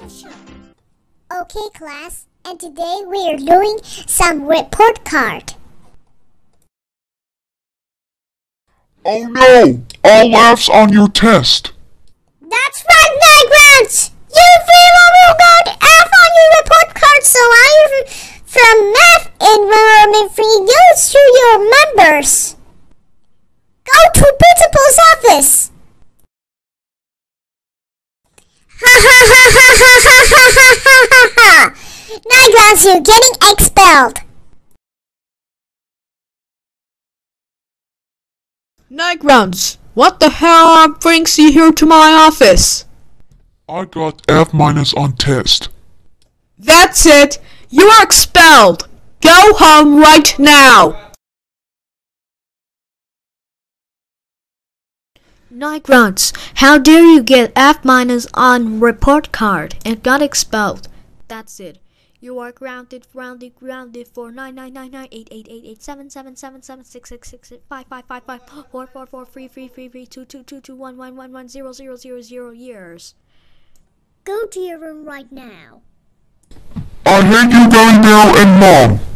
Okay, class, and today we are doing some report card. Oh no! All F's on your test! That's right, Grantz! You will got F on your report card, so I from math environment free goes to your members. Go to principal's office. Ha ha ha ha ha ha ha ha ha ha! Grantz, you're getting expelled. Grantz, what the hell brings you here to my office? I got F- on test. That's it! You are expelled! Go home right now! Grantz, how dare you get F- on report card and got expelled? That's it. You are grounded for 9998888777766655554443333222221111000 years. Go to your room right now. I hate you very now and mom.